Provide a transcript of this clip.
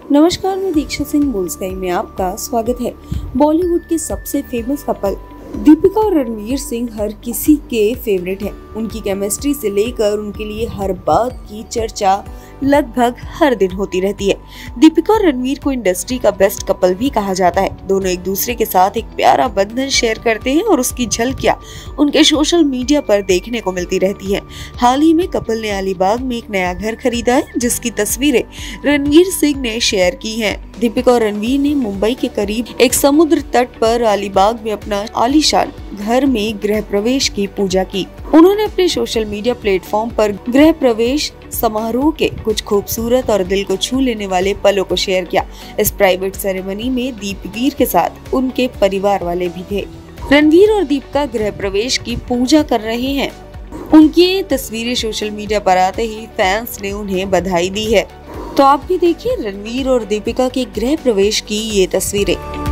नमस्कार, मैं दीक्षा सिंह बोल्सकाई में आपका स्वागत है। बॉलीवुड के सबसे फेमस कपल दीपिका और रणवीर सिंह हर किसी के फेवरेट हैं। उनकी केमिस्ट्री से लेकर उनके लिए हर बात की चर्चा लगभग हर दिन होती रहती है। दीपिका और रणवीर को इंडस्ट्री का बेस्ट कपल भी कहा जाता है। दोनों एक दूसरे के साथ एक प्यारा बंधन शेयर करते हैं और उसकी झलकियां उनके सोशल मीडिया पर देखने को मिलती रहती हैं। हाल ही में कपल ने अलीबाग में एक नया घर खरीदा है, जिसकी तस्वीरें रणवीर सिंह ने शेयर की हैं। दीपिका और रणवीर ने मुंबई के करीब एक समुद्र तट पर अलीबाग में अपना आलीशान घर में गृह प्रवेश की पूजा की। उन्होंने अपने सोशल मीडिया प्लेटफॉर्म पर गृह प्रवेश समारोह के कुछ खूबसूरत और दिल को छू लेने वाले पलों को शेयर किया। इस प्राइवेट सेरेमनी में दीपवीर के साथ उनके परिवार वाले भी थे। रणवीर और दीपिका गृह प्रवेश की पूजा कर रहे हैं। उनकी तस्वीरें सोशल मीडिया पर आते ही फैंस ने उन्हें बधाई दी है। तो आप भी देखिए रणवीर और दीपिका के गृह प्रवेश की ये तस्वीरें।